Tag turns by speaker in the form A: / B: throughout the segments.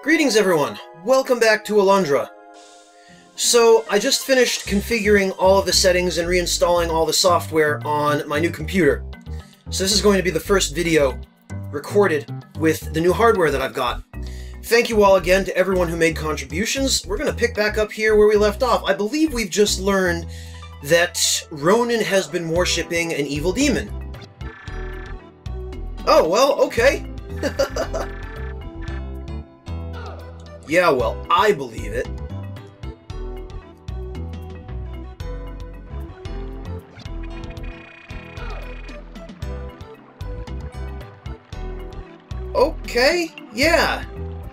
A: Greetings everyone! Welcome back to Alundra. So, I just finished configuring all of the settings and reinstalling all the software on my new computer. So this is going to be the first video recorded with the new hardware that I've got. Thank you all again to everyone who made contributions. We're going to pick back up here where we left off. I believe we've just learned that Ronan has been worshipping an evil demon. Oh, well, okay. Yeah, well, I believe it. Okay, yeah.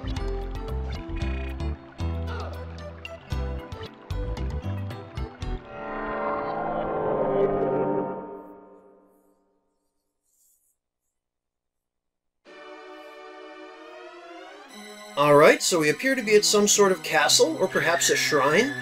A: Alright, so we appear to be at some sort of castle, or perhaps a shrine.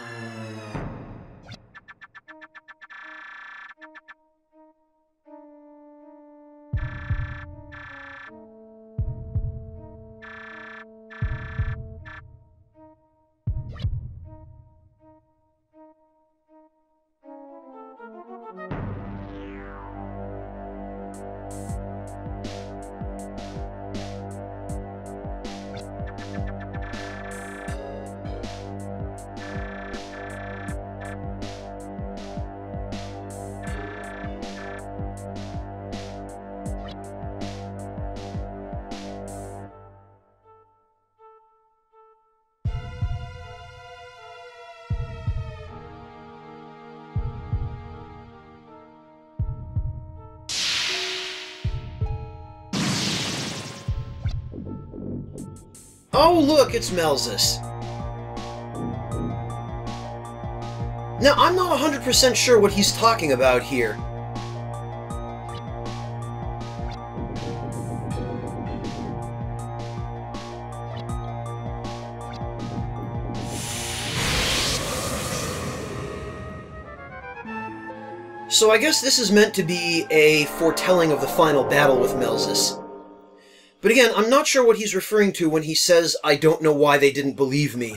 A: Oh, look, it's Melzus. Now, I'm not 100% sure what he's talking about here. So I guess this is meant to be a foretelling of the final battle with Melzus. But again, I'm not sure what he's referring to when he says, "I don't know why they didn't believe me."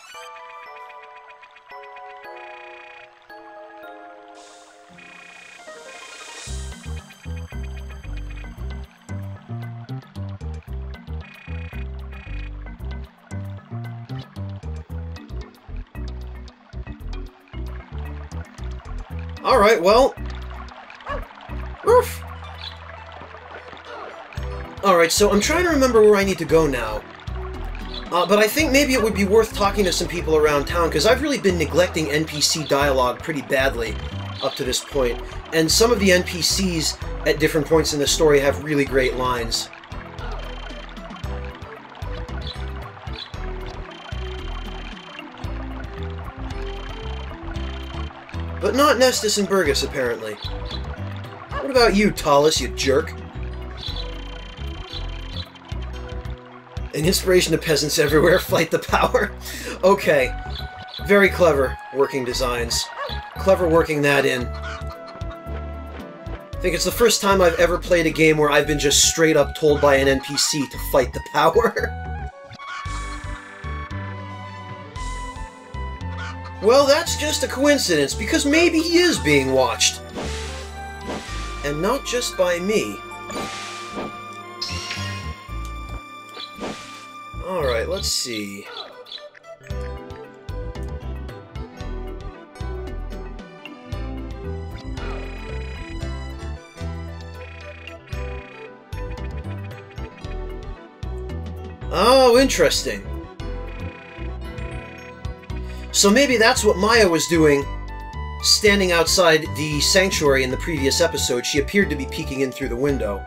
A: Alright, well... Oof. Alright, so I'm trying to remember where I need to go now. But I think maybe it would be worth talking to some people around town, because I've really been neglecting NPC dialogue pretty badly up to this point. And some of the NPCs at different points in the story have really great lines. But not Nestus and Burgess, apparently. What about you, Talus, you jerk? An inspiration to peasants everywhere, fight the power. Okay. Very clever working designs. Clever working that in. I think it's the first time I've ever played a game where I've been just straight up told by an NPC to fight the power. Well, that's just a coincidence, because maybe he is being watched. And not just by me. Alright, let's see. Oh, interesting. So maybe that's what Maya was doing, standing outside the sanctuary in the previous episode. She appeared to be peeking in through the window.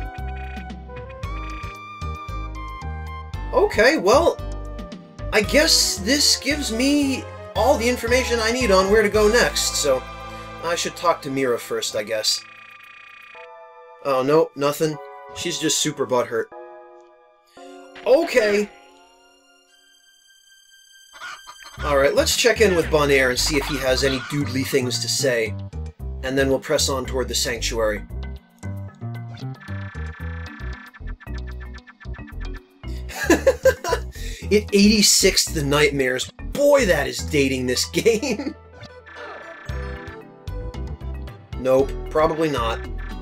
A: Okay, well, I guess this gives me all the information I need on where to go next, so I should talk to Mira first, I guess. Oh, no, nothing. She's just super butthurt. Okay. Alright, let's check in with Bonaire and see if he has any doodly things to say. And then we'll press on toward the sanctuary. It 86th the nightmares. Boy, that is dating this game. Nope, probably not.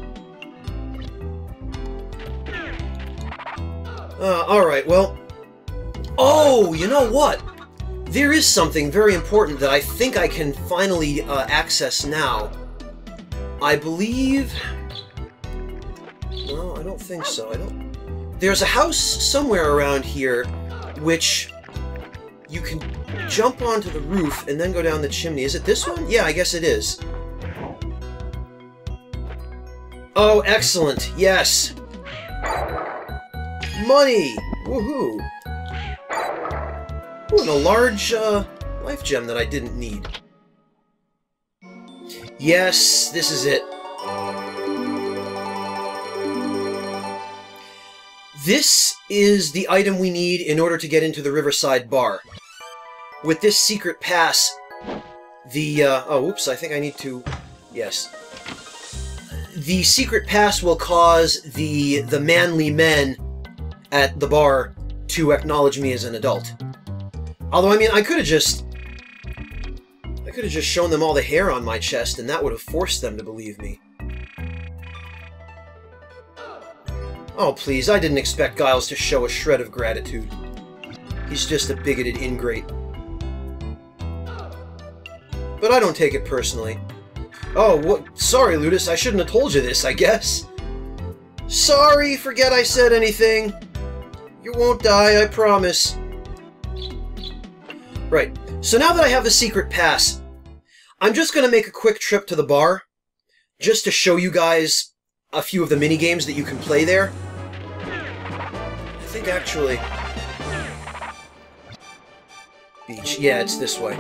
A: Alright, well... Oh, you know what? There is something very important that I think I can finally access now. I believe... No, I don't think so. There's a house somewhere around here which you can jump onto the roof and then go down the chimney. Is it this one? Yeah, I guess it is. Oh, excellent. Yes. Money! Woohoo! Ooh, and a large life gem that I didn't need. Yes, this is it. This is the item we need in order to get into the Riverside Bar. With this secret pass, the, oh, oops, I think I need to... Yes. The secret pass will cause the manly men at the bar to acknowledge me as an adult. Although, I mean, I could have just shown them all the hair on my chest, and that would have forced them to believe me. Oh, please, I didn't expect Giles to show a shred of gratitude. He's just a bigoted ingrate. But I don't take it personally. Oh, what? Sorry, Ludus, I shouldn't have told you this, I guess. Sorry, forget I said anything. You won't die, I promise. Right, so now that I have the secret pass, I'm just going to make a quick trip to the bar, just to show you guys a few of the minigames that you can play there. I think actually... Beach, yeah, it's this way.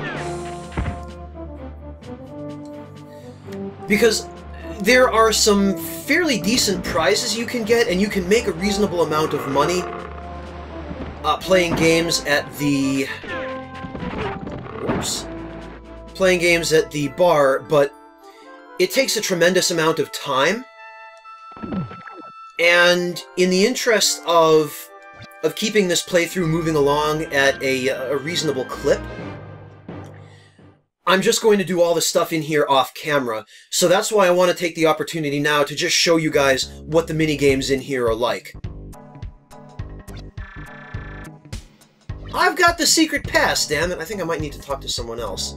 A: Because there are some fairly decent prizes you can get, and you can make a reasonable amount of money playing games at the... Oops. Playing games at the bar, but it takes a tremendous amount of time. And in the interest of keeping this playthrough moving along at a reasonable clip, I'm just going to do all the stuff in here off camera. So that's why I want to take the opportunity now to just show you guys what the minigames in here are like. I've got the secret pass, damn it. I think I might need to talk to someone else.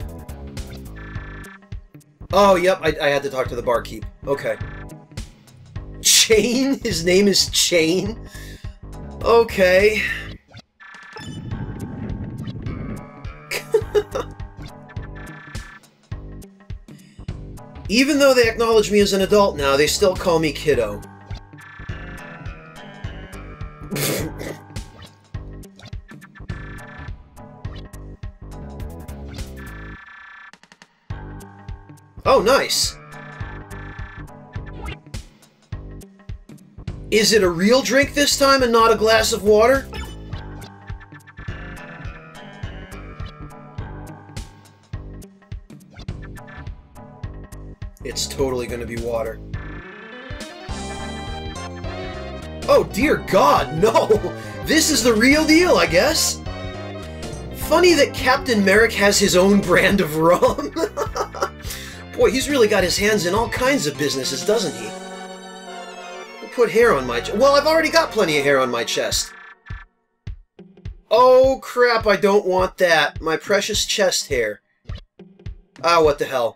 A: Oh, yep, I had to talk to the barkeep. Okay. Chain? His name is Chain? Okay. Even though they acknowledge me as an adult now, they still call me kiddo. Oh, nice! Is it a real drink this time and not a glass of water? It's totally gonna be water. Oh, dear God, no! This is the real deal, I guess? Funny that Captain Merrick has his own brand of rum. Boy, he's really got his hands in all kinds of businesses, doesn't he? Put hair on my chest. Well, I've already got plenty of hair on my chest. Oh, crap, I don't want that. My precious chest hair. Ah, what the hell.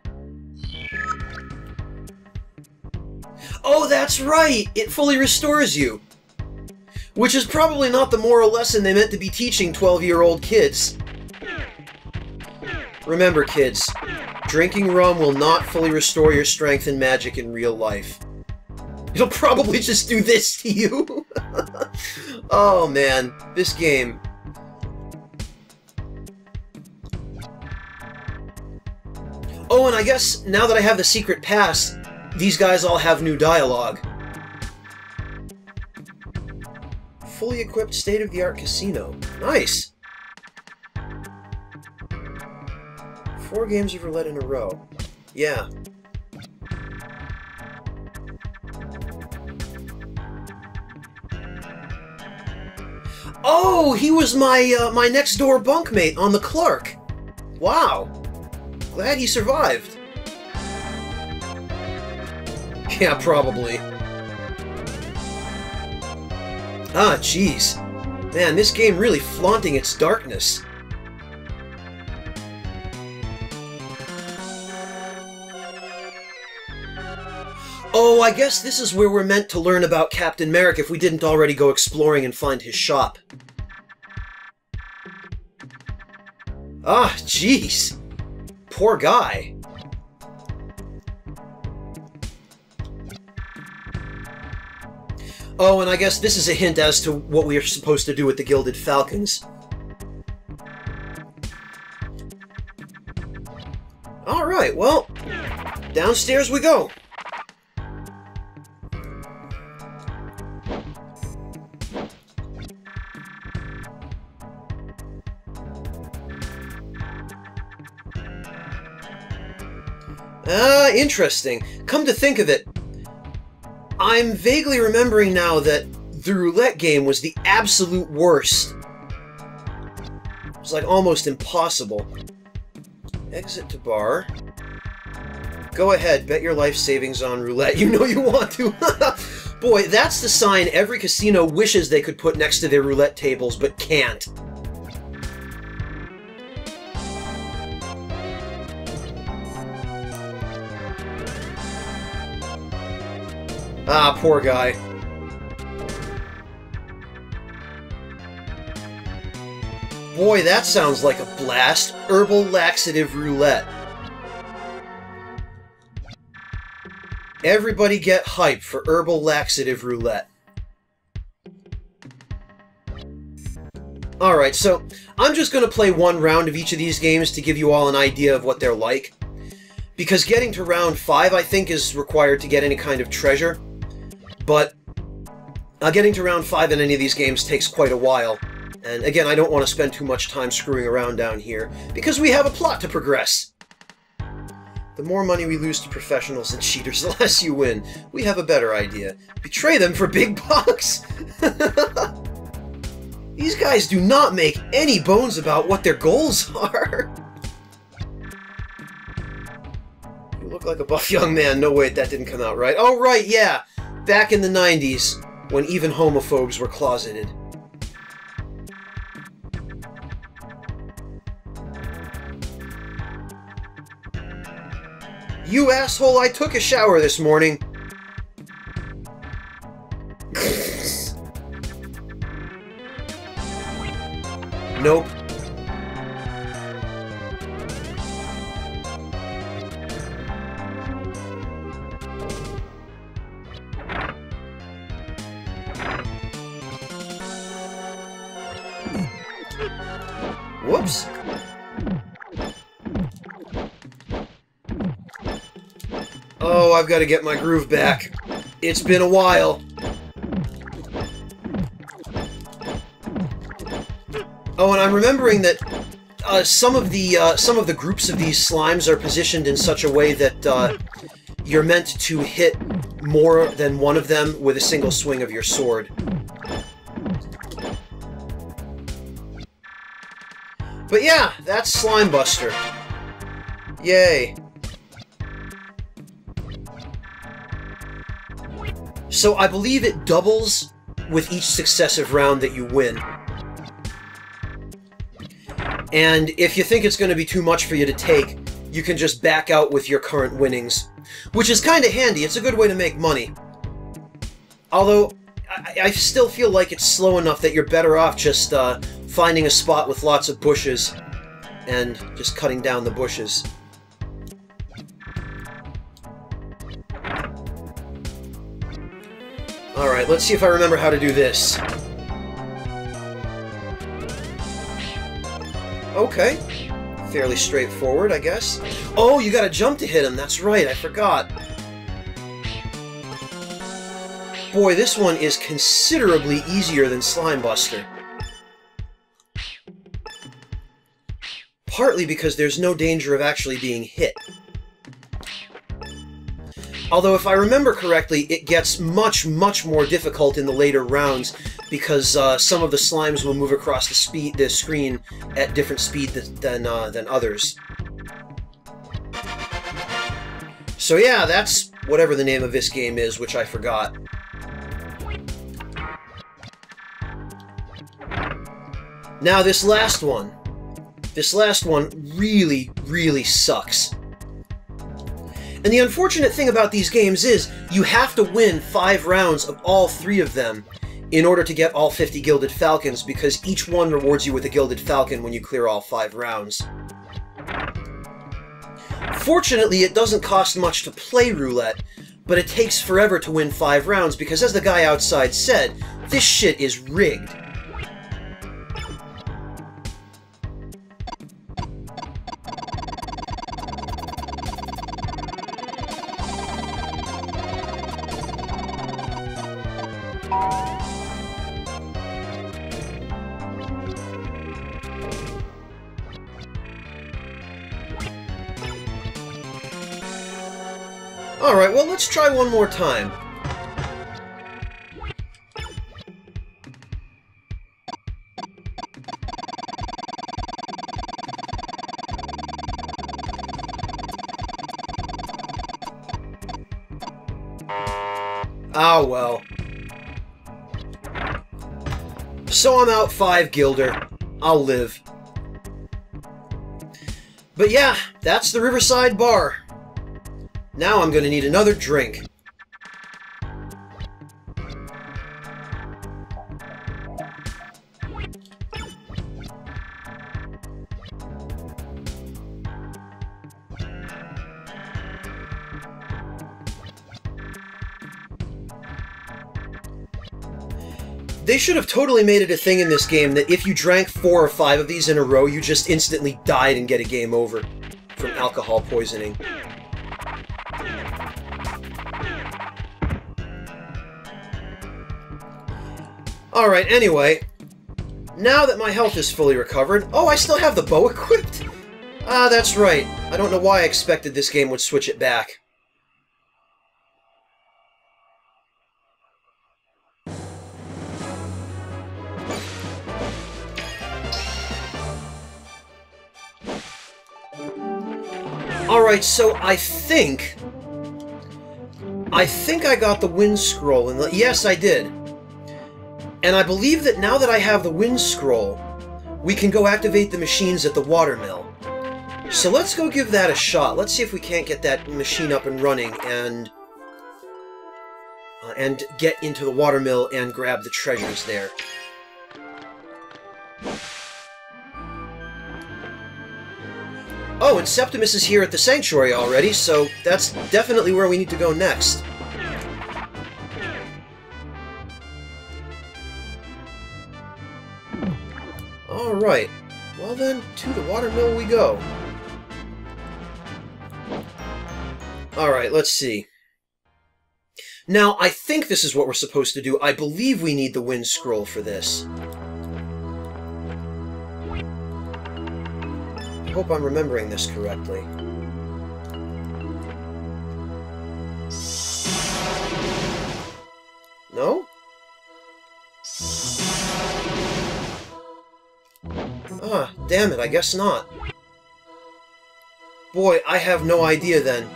A: Oh, that's right! It fully restores you. Which is probably not the moral lesson they meant to be teaching 12-year-old kids. Remember, kids, drinking rum will not fully restore your strength and magic in real life. It'll probably just do this to you. Oh, man. This game. Oh, and I guess now that I have the secret pass, these guys all have new dialogue. Fully equipped state-of-the-art casino. Nice! 4 games of roulette in a row. Yeah. Oh, he was my my next door bunkmate on the Clark. Wow. Glad he survived. Yeah, probably. Ah, jeez. Man, this game really flaunting its darkness. Oh, I guess this is where we're meant to learn about Captain Merrick if we didn't already go exploring and find his shop. Ah, jeez. Poor guy. Oh, and I guess this is a hint as to what we are supposed to do with the Gilded Falcons. Alright, well, downstairs we go. Ah, interesting. Come to think of it, I'm vaguely remembering now that the roulette game was the absolute worst. It was like almost impossible. Exit to bar. Go ahead, bet your life savings on roulette. You know you want to. Boy, that's the sign every casino wishes they could put next to their roulette tables, but can't. Ah, poor guy. Boy, that sounds like a blast. Herbal laxative roulette. Everybody get hype for herbal laxative roulette. Alright, so I'm just going to play one round of each of these games to give you all an idea of what they're like. Because getting to round 5, I think, is required to get any kind of treasure. But getting to round 5 in any of these games takes quite a while. And again, I don't want to spend too much time screwing around down here, because we have a plot to progress. The more money we lose to professionals and cheaters, the less you win. We have a better idea. Betray them for big bucks! These guys do not make any bones about what their goals are. You look like a buff young man. No, wait, that didn't come out right. Oh, right, yeah! Back in the 90s, when even homophobes were closeted. You asshole, I took a shower this morning. Nope. Whoops. Oh, I've got to get my groove back. It's been a while. Oh, and I'm remembering that some of the groups of these slimes are positioned in such a way that you're meant to hit more than one of them with a single swing of your sword. But yeah, that's Slime Buster. Yay. So I believe it doubles with each successive round that you win. And if you think it's going to be too much for you to take, you can just back out with your current winnings. Which is kind of handy. It's a good way to make money. Although, I still feel like it's slow enough that you're better off just finding a spot with lots of bushes and just cutting down the bushes. Alright, let's see if I remember how to do this. Okay. Fairly straightforward, I guess. Oh, you gotta jump to hit him. That's right, I forgot. Boy, this one is considerably easier than Slime Buster. Partly because there's no danger of actually being hit. Although, if I remember correctly, it gets much, much more difficult in the later rounds because some of the slimes will move across the screen at different speed than others. So yeah, that's whatever the name of this game is, which I forgot. Now, this last one really, really sucks. And the unfortunate thing about these games is, you have to win 5 rounds of all 3 of them in order to get all 50 Gilded Falcons, because each one rewards you with a Gilded Falcon when you clear all 5 rounds. Fortunately, it doesn't cost much to play roulette, but it takes forever to win 5 rounds, because as the guy outside said, this shit is rigged. Alright, well, let's try one more time. Ah, well. So I'm out 5 Gilder. I'll live. But yeah, that's the Riverside Bar. Now I'm gonna need another drink. They should have totally made it a thing in this game that if you drank 4 or 5 of these in a row, you just instantly died and get a game over from alcohol poisoning. Alright, anyway, now that my health is fully recovered... Oh, I still have the bow equipped? Ah, that's right. I don't know why I expected this game would switch it back. Alright, so I think I got the Wind Scroll. Yes, I did. And I believe that now that I have the Wind Scroll, we can go activate the machines at the watermill. So let's go give that a shot. Let's see if we can't get that machine up and running and get into the watermill and grab the treasures there. Oh, and Septimus is here at the Sanctuary already, so that's definitely where we need to go next. Alright, well then, to the watermill we go. Alright, let's see. Now, I think this is what we're supposed to do. I believe we need the Wind Scroll for this. I hope I'm remembering this correctly. No? Ah, damn it, I guess not. Boy, I have no idea then.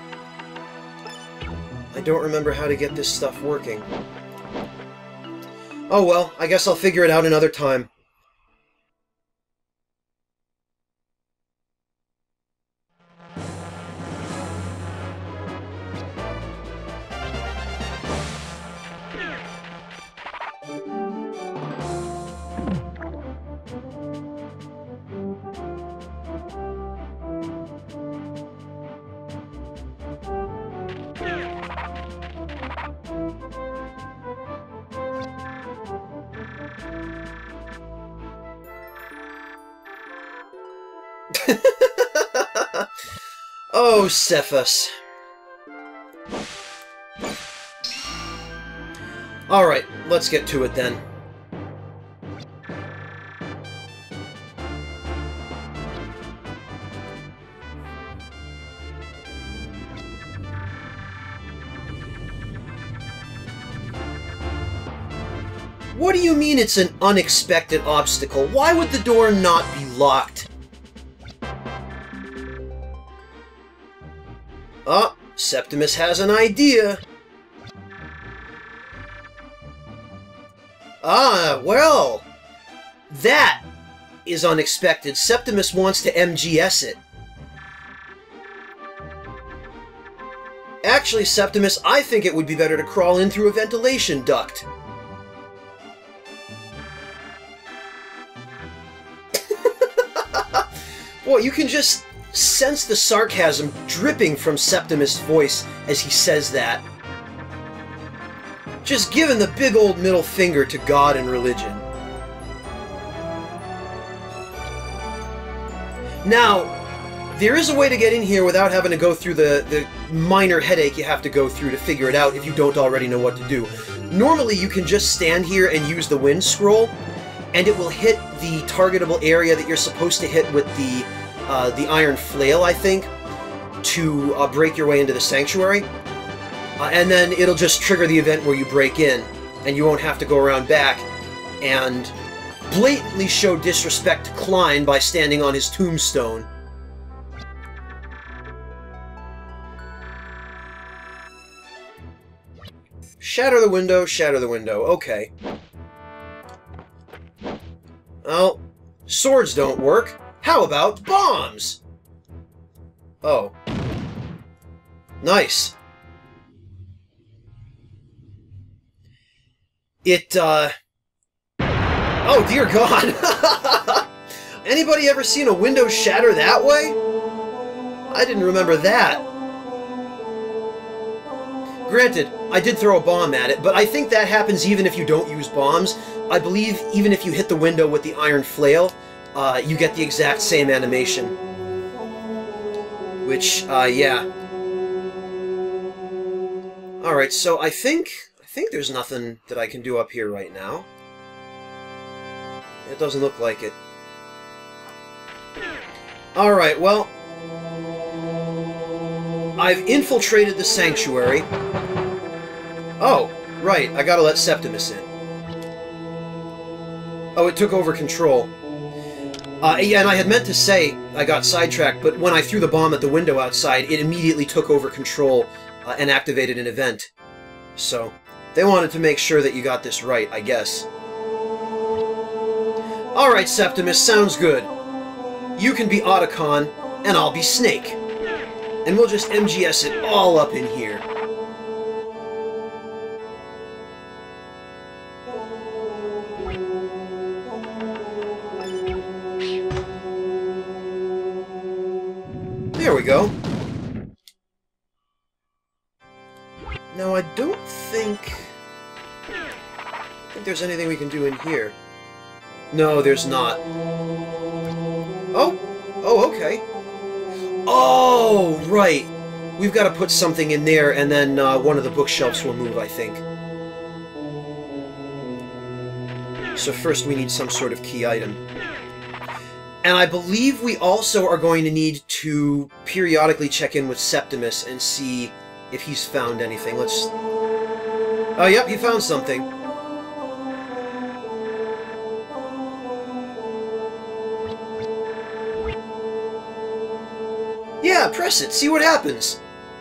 A: I don't remember how to get this stuff working. Oh well, I guess I'll figure it out another time. Oh, Cephas. Alright, let's get to it then. What do you mean it's an unexpected obstacle? Why would the door not be locked? Oh, Septimus has an idea. Ah, well, that is unexpected. Septimus wants to MGS it. Actually, Septimus, I think it would be better to crawl in through a ventilation duct. Boy, you can just sense the sarcasm dripping from Septimus' voice as he says that. Just giving the big old middle finger to God and religion. Now, there is a way to get in here without having to go through the minor headache you have to go through to figure it out if you don't already know what to do. Normally, you can just stand here and use the wind scroll, and it will hit the targetable area that you're supposed to hit with the iron flail, I think, to break your way into the sanctuary. And then it'll just trigger the event where you break in, and you won't have to go around back and blatantly show disrespect to Klein by standing on his tombstone. Shatter the window, okay. Well, swords don't work. How about bombs? Oh. Nice. Oh, dear God! Anybody ever seen a window shatter that way? I didn't remember that. Granted, I did throw a bomb at it, but I think that happens even if you don't use bombs. I believe even if you hit the window with the iron flail, you get the exact same animation. Which, yeah. Alright, so I think there's nothing that I can do up here right now. It doesn't look like it. Alright, well, I've infiltrated the sanctuary. Oh, right, I gotta let Septimus in. Oh, it took over control. Yeah, and I had meant to say I got sidetracked, but when I threw the bomb at the window outside, it immediately took over control and activated an event. So, they wanted to make sure that you got this right, I guess. Alright, Septimus, sounds good. You can be Otacon, and I'll be Snake. And we'll just MGS it all up in here. There we go. Now, I don't think there's anything we can do in here. No, there's not. Oh! Oh, okay. Oh, right! We've got to put something in there, and then one of the bookshelves will move, I think. So first we need some sort of key item. And I believe we also are going to need to periodically check in with Septimus and see if he's found anything. Let's... Oh, yep, he found something. Yeah, press it. See what happens.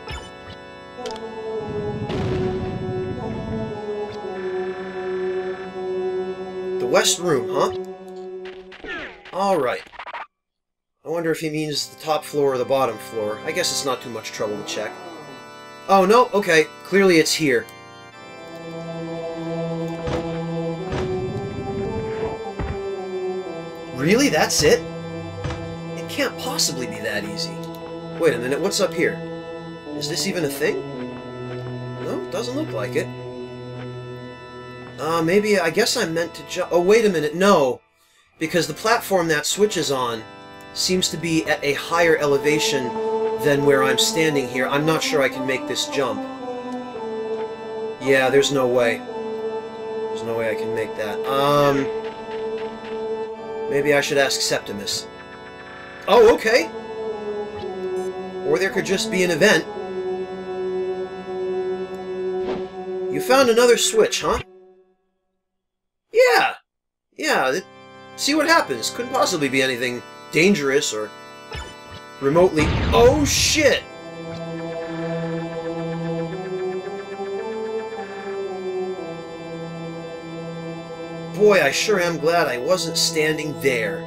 A: The West Room, huh? Alright. I wonder if he means the top floor or the bottom floor. I guess it's not too much trouble to check. Oh, no, okay. Clearly it's here. Really? That's it? It can't possibly be that easy. Wait a minute, what's up here? Is this even a thing? No, it doesn't look like it. Maybe, I guess I meant to jump... Oh, wait a minute, no! Because the platform that switch is on seems to be at a higher elevation than where I'm standing here. I'm not sure I can make this jump. Yeah, there's no way. There's no way I can make that. Maybe I should ask Septimus. Oh, okay! Or there could just be an event. You found another switch, huh? Yeah, see what happens. Couldn't possibly be anything dangerous or remotely... Oh, shit! Boy, I sure am glad I wasn't standing there.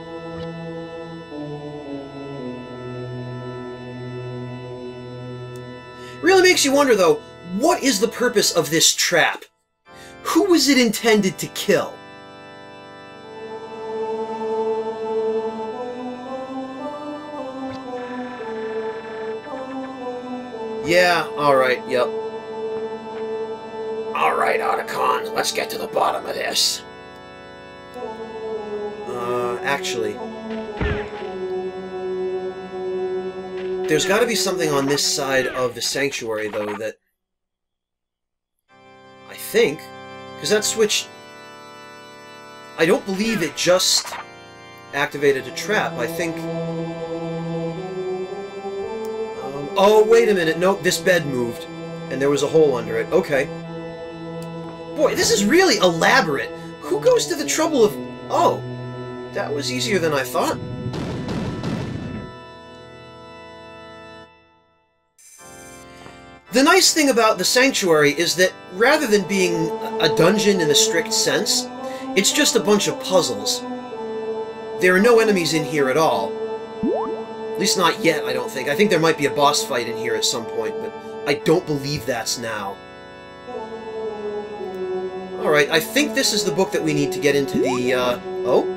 A: Really makes you wonder, though, what is the purpose of this trap? Who was it intended to kill? Yeah, alright, yep. Alright, Otacon, let's get to the bottom of this. Actually... There's gotta be something on this side of the sanctuary, though, that... I think... Because that switch... I don't believe it just activated a trap. I think... oh, wait a minute. Nope, this bed moved. And there was a hole under it. Okay. Boy, this is really elaborate. Who goes to the trouble of... Oh, that was easier than I thought. The nice thing about the sanctuary is that rather than being a dungeon in the strict sense, it's just a bunch of puzzles. There are no enemies in here at all. At least not yet, I don't think. I think there might be a boss fight in here at some point, but I don't believe that's now. Alright, I think this is the book that we need to get into the, oh?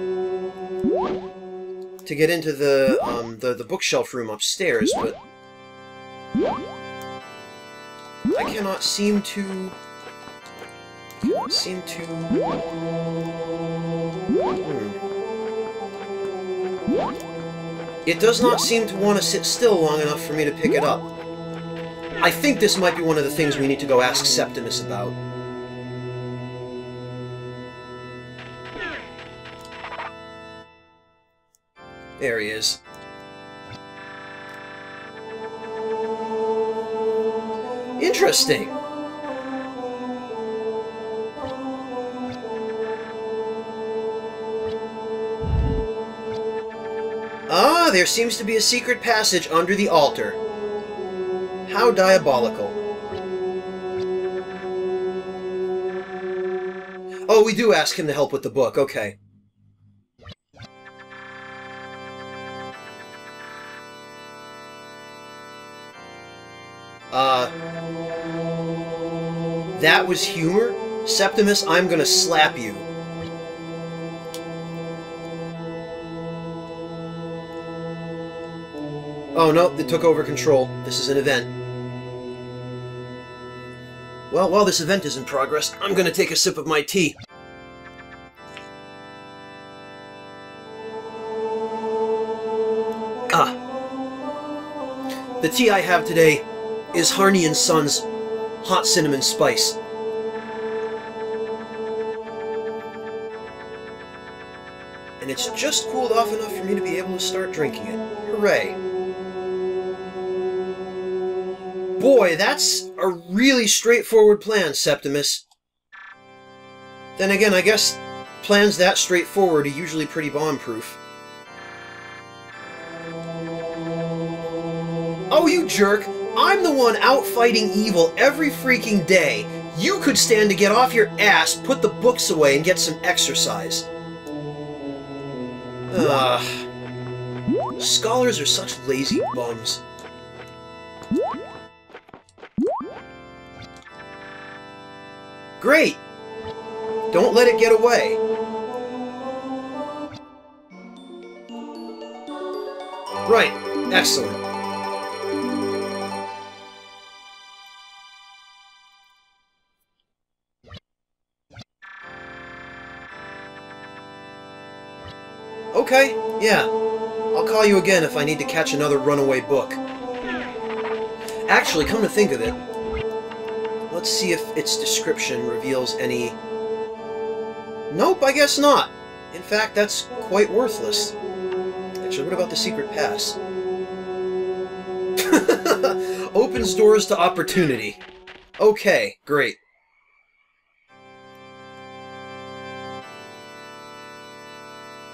A: To get into the bookshelf room upstairs, but... I cannot seem to... It does not seem to want to sit still long enough for me to pick it up. I think this might be one of the things we need to go ask Septimus about. There he is. Interesting. Ah, there seems to be a secret passage under the altar. How diabolical. Oh, we do ask him to help with the book, okay. That was humor? Septimus, I'm gonna slap you. Oh, no, it took over control. This is an event. Well, while this event is in progress, I'm gonna take a sip of my tea. Ah. The tea I have today is Harney & Sons Hot Cinnamon Spice. And it's just cooled off enough for me to be able to start drinking it. Hooray. Boy, that's a really straightforward plan, Septimus. Then again, I guess plans that straightforward are usually pretty bomb-proof. Oh, you jerk! I'm the one out fighting evil every freaking day. You could stand to get off your ass, put the books away, and get some exercise. Scholars are such lazy bums. Great! Don't let it get away. Right. Excellent. Okay, yeah. I'll call you again if I need to catch another runaway book. Actually, come to think of it, let's see if its description reveals any... Nope, I guess not. In fact, that's quite worthless. Actually, what about the secret pass? Opens doors to opportunity. Okay, great.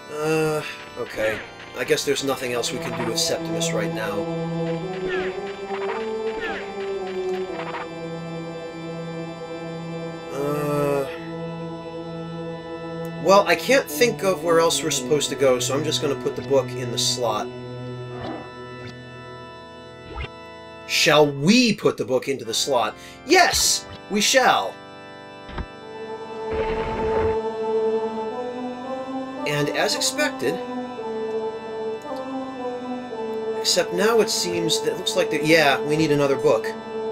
A: Okay. I guess there's nothing else we can do with Septimus right now. Well, I can't think of where else we're supposed to go, so I'm just going to put the book in the slot. Shall we put the book into the slot? Yes! We shall! And as expected... Except now it seems that it looks like that... Yeah, we need another book.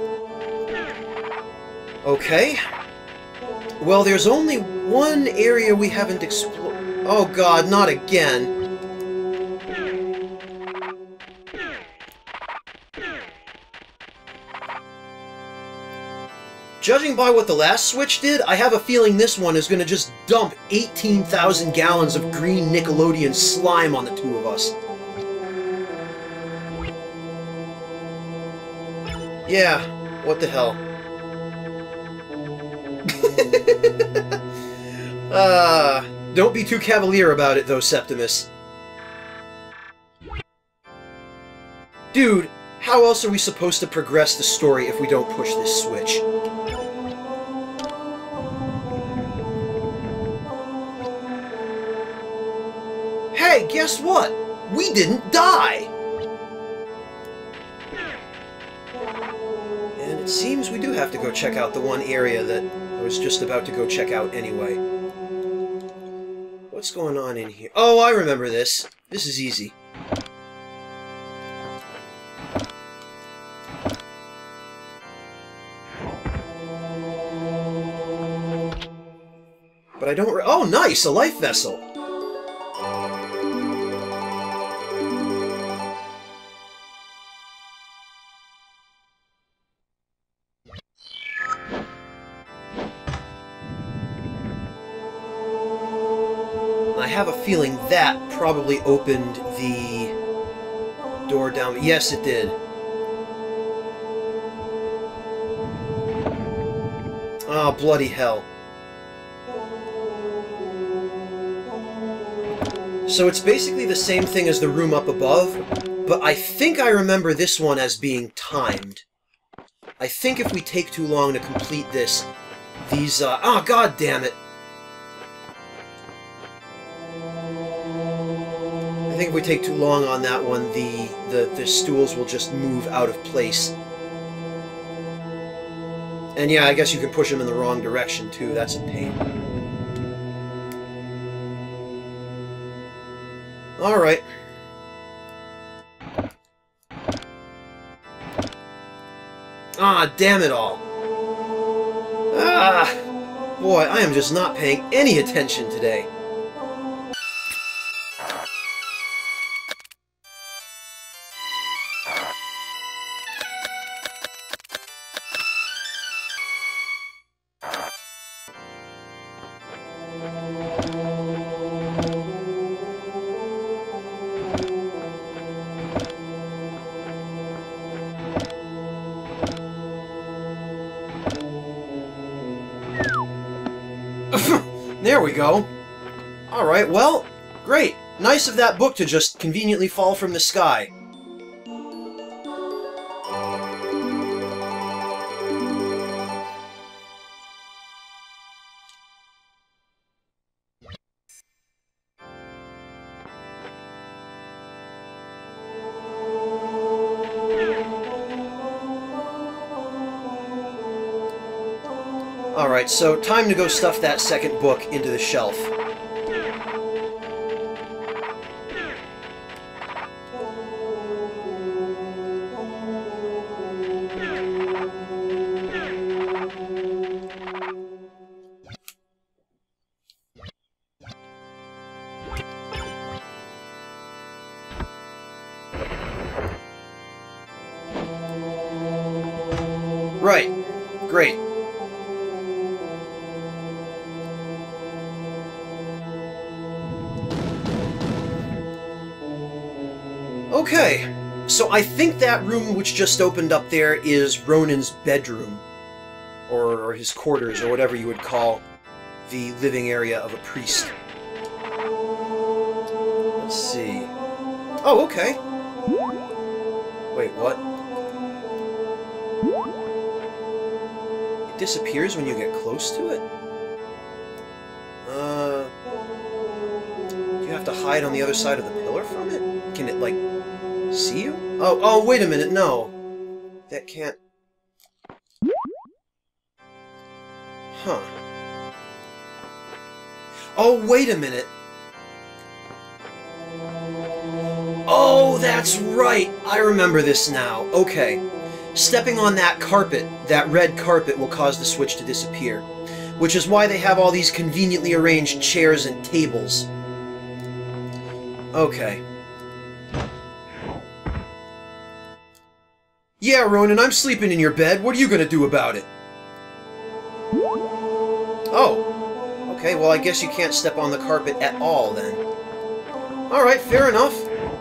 A: Okay. Well, there's only one area we haven't explored... Oh god, not again! Judging by what the last Switch did, I have a feeling this one is going to just dump 18,000 gallons of green Nickelodeon slime on the two of us. Yeah, what the hell. Don't be too cavalier about it, though, Septimus. Dude, how else are we supposed to progress the story if we don't push this switch? Hey, guess what? We didn't die! And it seems we do have to go check out the one area that I was just about to go check out anyway. What's going on in here? Oh, I remember this. This is easy. But I don't... Oh, nice! A life vessel! I have a feeling that probably opened the door down... Yes, it did. Oh, bloody hell. So it's basically the same thing as the room up above, but I think I remember this one as being timed. I think if we take too long to complete this, these, oh, god damn it! I think if we take too long on that one, the stools will just move out of place. And yeah, I guess you can push them in the wrong direction, too. That's a pain. Alright. Ah, damn it all. Ah! Boy, I am just not paying any attention today. There we go. Alright, well, great. Nice of that book to just conveniently fall from the sky. Alright, so time to go stuff that second book into the shelf. Right. Great. Okay, so I think that room which just opened up there is Ronan's bedroom, or his quarters, or whatever you would call the living area of a priest. Oh, okay. Wait, what? It disappears when you get close to it? Do you have to hide on the other side of the pillar from it? Can it, like, see you? Oh, wait a minute, no. That can't... Huh. Oh, wait a minute. Oh, that's right! I remember this now. Okay. Stepping on that carpet, that red carpet, will cause the switch to disappear. Which is why they have all these conveniently arranged chairs and tables. Okay. Yeah, Ronan, I'm sleeping in your bed. What are you gonna do about it? Oh. Okay, well, I guess you can't step on the carpet at all, then. Alright, fair enough.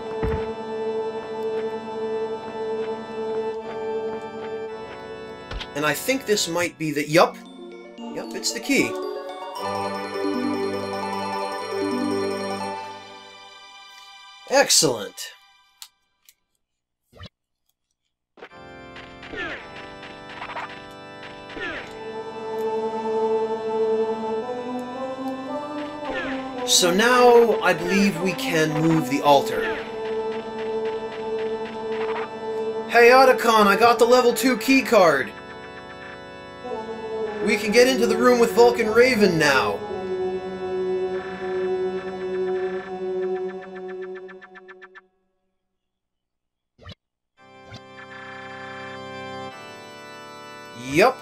A: And I think this might be the... Yup. Yup, it's the key. Excellent. So now, I believe we can move the altar. Hey, Otacon, I got the level 2 key card. We can get into the room with Vulcan Raven now. Yup.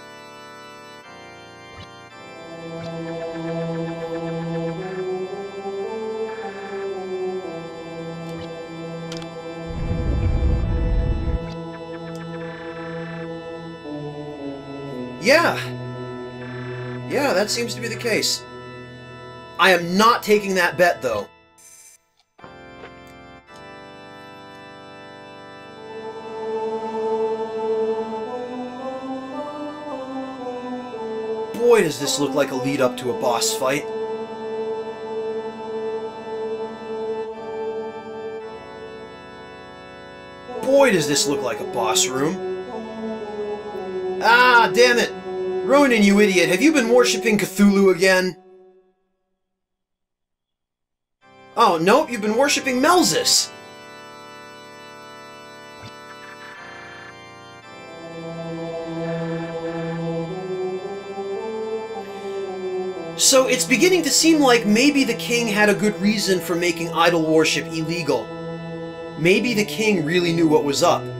A: Yeah. Yeah, that seems to be the case. I am not taking that bet, though. Boy, does this look like a lead-up to a boss fight. Boy, does this look like a boss room. Ah, damn it! Ronan, you idiot, have you been worshipping Cthulhu again? Oh, nope, you've been worshipping Melzus! So it's beginning to seem like maybe the king had a good reason for making idol worship illegal. Maybe the king really knew what was up.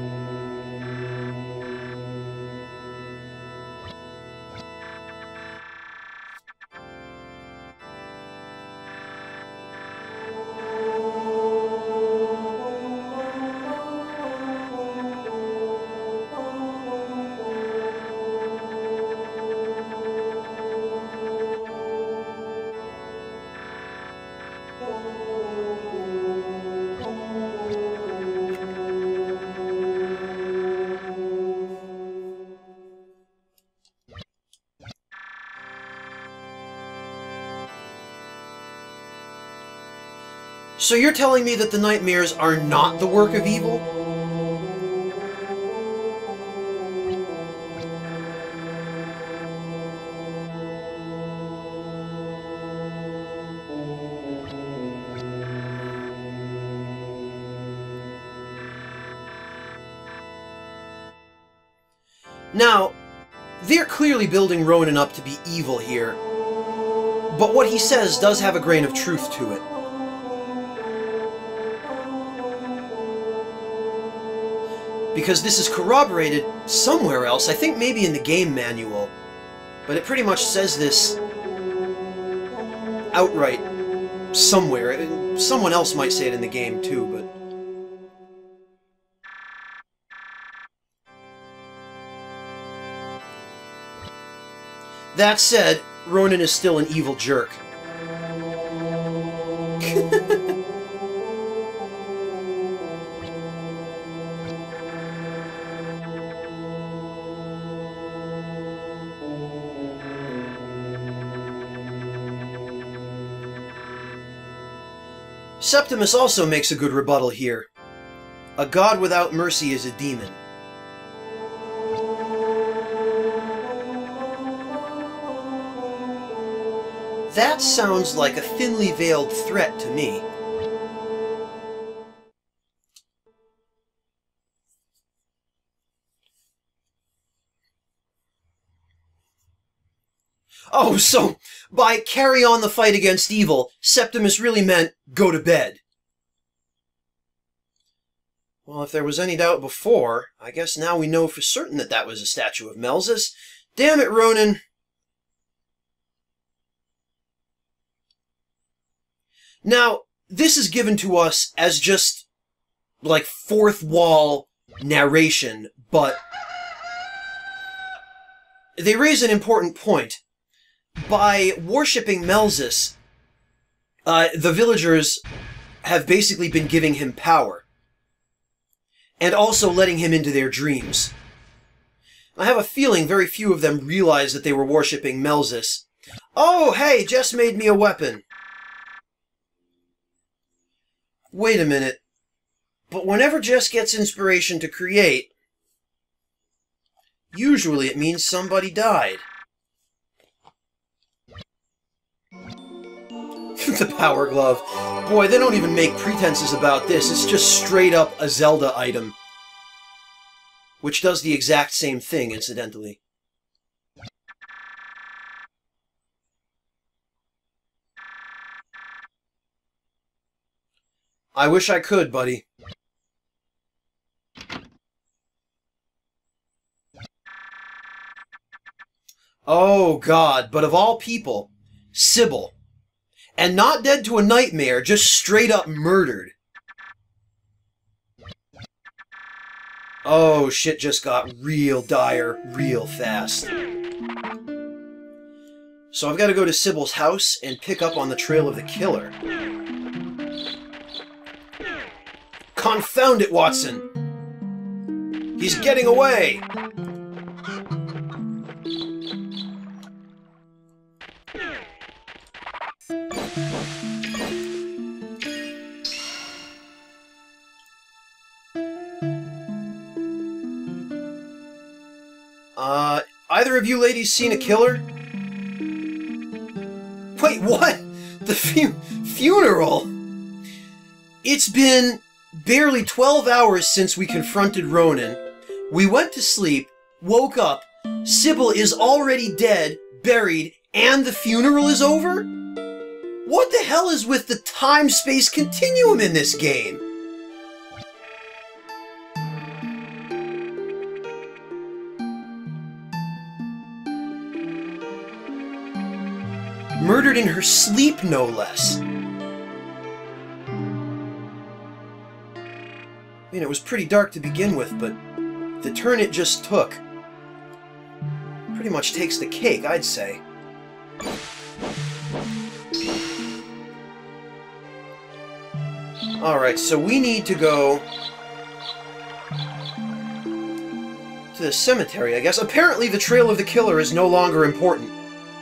A: So you're telling me that the nightmares are not the work of evil? Now, they're clearly building Ronan up to be evil here, but what he says does have a grain of truth to it. Because this is corroborated somewhere else, I think maybe in the game manual, but it pretty much says this outright somewhere. Someone else might say it in the game too, but... That said, Ronan is still an evil jerk. Septimus also makes a good rebuttal here. A god without mercy is a demon. That sounds like a thinly veiled threat to me. Oh, so by carry on the fight against evil, Septimus really meant go to bed. Well, if there was any doubt before, I guess now we know for certain that that was a statue of Melzus. Damn it, Ronan! Now, this is given to us as just, like, fourth wall narration, but they raise an important point. By worshipping Melzus, the villagers have basically been giving him power, and also letting him into their dreams. I have a feeling very few of them realized that they were worshipping Melzus. Oh, hey, Jess made me a weapon. Wait a minute. But whenever Jess gets inspiration to create, usually it means somebody died. The Power Glove. Boy, they don't even make pretenses about this. It's just straight up a Zelda item. Which does the exact same thing, incidentally. I wish I could, buddy. Oh, God, but of all people, Sybil. And not dead to a nightmare, just straight up murdered. Oh, shit just got real dire real fast. So I've got to go to Sybil's house and pick up on the trail of the killer. Confound it, Watson! He's getting away! Either of you ladies seen a killer? Wait, what? The funeral? It's been barely 12 hours since we confronted Ronan. We went to sleep, woke up, Sybil is already dead, buried, and the funeral is over? What the hell is with the time-space continuum in this game? Murdered in her sleep, no less. I mean, it was pretty dark to begin with, but the turn it just took pretty much takes the cake, I'd say. Alright, so we need to go to the cemetery, I guess. Apparently the trail of the killer is no longer important.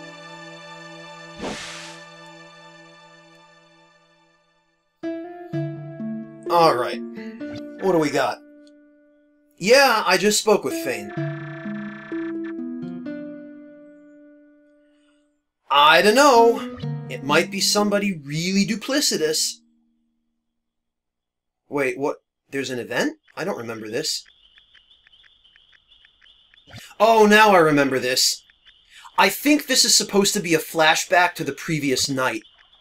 A: Alright, what do we got? Yeah, I just spoke with Fane. I don't know. It might be somebody really duplicitous. Wait, what? There's an event? I don't remember this. Oh, now I remember this. I think this is supposed to be a flashback to the previous night.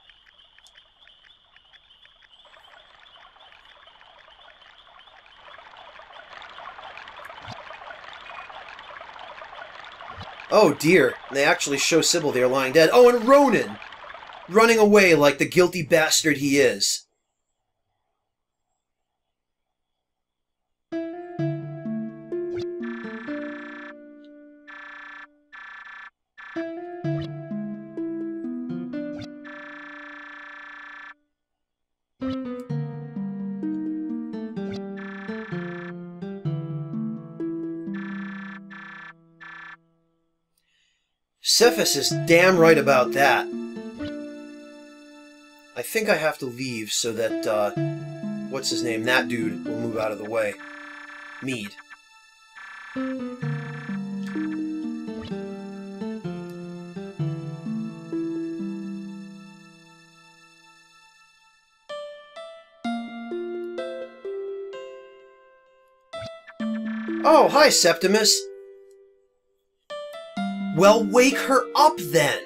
A: Oh dear, they actually show Sybil there lying dead. Oh, and Ronan! Running away like the guilty bastard he is. Cephas is damn right about that. I think I have to leave so that, what's his name? That dude will move out of the way. Mead. Oh, hi, Septimus. Well, wake her up, then.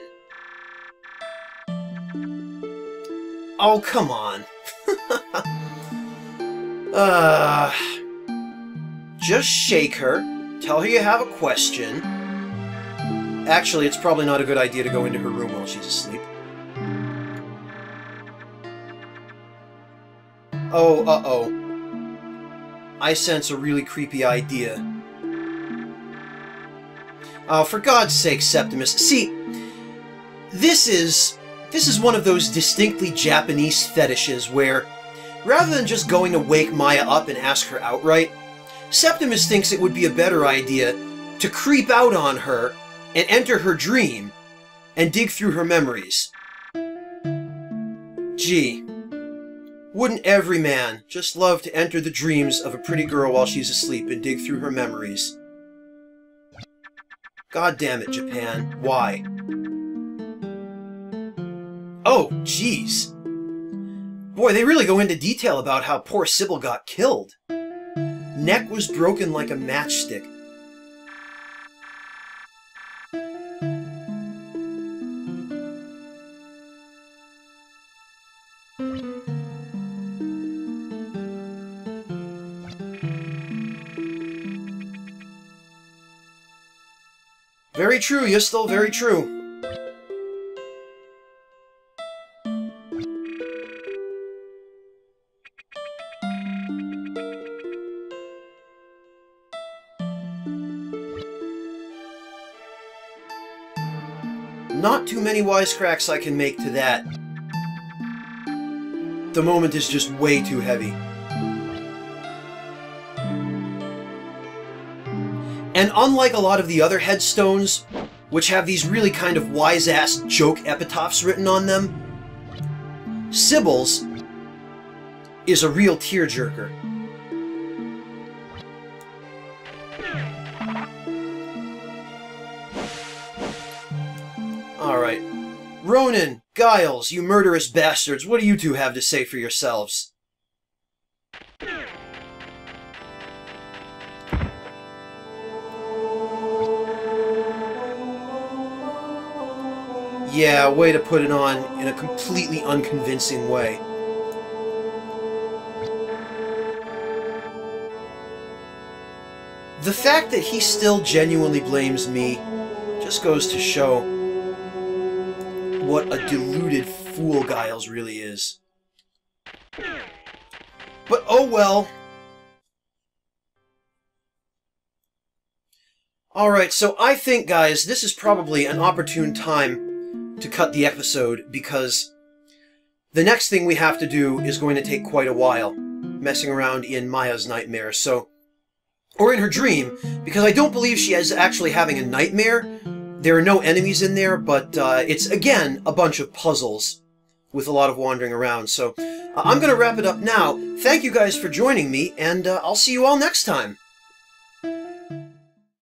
A: Oh, come on. Just shake her, tell her you have a question. Actually, it's probably not a good idea to go into her room while she's asleep. Oh, uh-oh. I sense a really creepy idea. Oh, for God's sake, Septimus. See, this is one of those distinctly Japanese fetishes where, rather than just going to wake Maya up and ask her outright, Septimus thinks it would be a better idea to creep out on her and enter her dream and dig through her memories. Gee, wouldn't every man just love to enter the dreams of a pretty girl while she's asleep and dig through her memories? God damn it, Japan. Why? Oh, jeez. Boy, they really go into detail about how poor Sybil got killed. Neck was broken like a matchstick. Very true, Yustel, very true. Not too many wisecracks I can make to that. The moment is just way too heavy. And unlike a lot of the other headstones, which have these really kind of wise-ass joke epitaphs written on them, Sybil's is a real tearjerker. Alright. Ronan, Giles, you murderous bastards, what do you two have to say for yourselves? Yeah, way to put it on in a completely unconvincing way. The fact that he still genuinely blames me just goes to show what a deluded fool Giles really is. But oh well. Alright, so I think, guys, this is probably an opportune time to cut the episode, because the next thing we have to do is going to take quite a while, messing around in Maya's nightmare, or in her dream, because I don't believe she is actually having a nightmare. There are no enemies in there, but it's, again, a bunch of puzzles with a lot of wandering around. So I'm going to wrap it up now. Thank you guys for joining me, and I'll see you all next time.